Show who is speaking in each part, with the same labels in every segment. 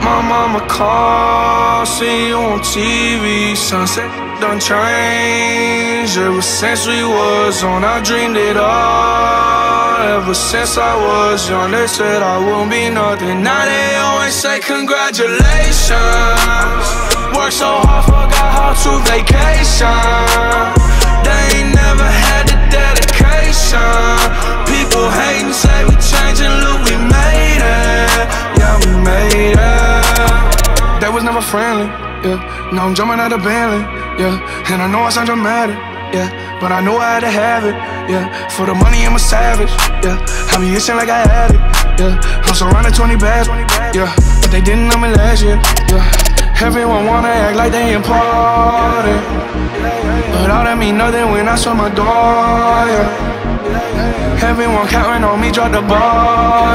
Speaker 1: My mama called, see you on TV. Sunset done changed. Ever since we was on, I dreamed it all. Ever since I was young, they said I wouldn't be nothing. Now they always say congratulations. Worked so hard, forgot how to vacation. They ain't never had the dedication. People hating, say we changing, look, we made it. Yeah, we made it. They was never friendly, yeah. Now I'm jumping out of Bentley, yeah. And I know I sound dramatic, yeah, but I know I had to have it, yeah. For the money, I'm a savage, yeah. I be itching like I had it, yeah. I'm surrounded 20 bags, yeah. But they didn't know me last year, yeah. Everyone wanna act like they important, but all that mean nothing when I saw my door, yeah. Everyone counting on me, drop the ball,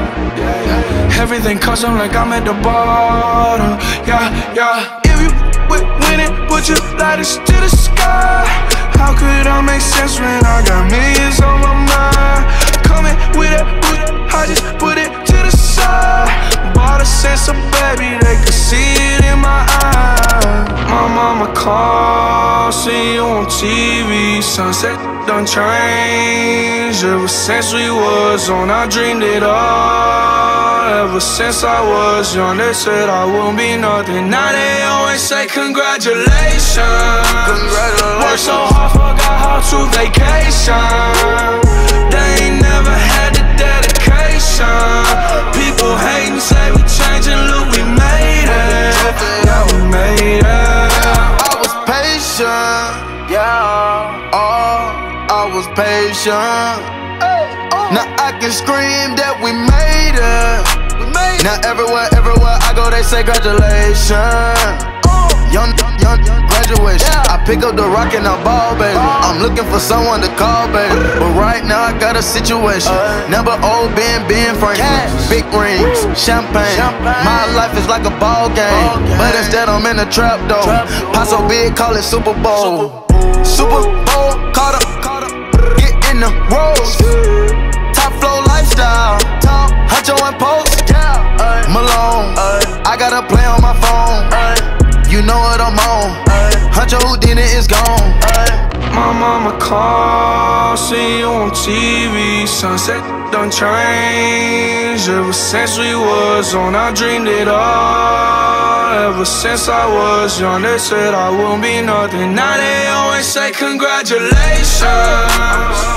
Speaker 1: yeah. Everything custom like I'm at the bottom, yeah, yeah. If you winning, put your lighters to the sky. How could I make sense when I got millions on my mind? Coming with that boot, I just put it to the side. Bought a sense of baby, they could see it in my eyes. My mama called, see you on TV. Sunset done changed. Ever since we was on, I dreamed it all. Ever since I was young, they said I wouldn't be nothing. Now they always say congratulations. Worked so hard, forgot how to vacation. They ain't never had the dedication. People hating, say we changing, look, we made it. Yeah, we made it.
Speaker 2: I was patient, yeah. Oh, I was patient. Now I can scream that we made it. Now everywhere I go, they say congratulations. Young graduation. I pick up the rock and I ball, baby. I'm looking for someone to call, baby. But right now I got a situation. Never old Ben Franklin. Big rings, champagne. My life is like a ball game, but instead I'm in a trap though. Pot so big, call it Super Bowl. Super Bowl, caught up, get in the rolls. Top flow lifestyle, Huncho and Post. Malone, I got a play on my phone. You know what I'm on. Huncho Houdini is gone.
Speaker 1: My mama called, see you on TV. Sunset done changed. Ever since we was on, I dreamed it all. Ever since I was young, they said I wouldn't be nothing. Now they always say congratulations.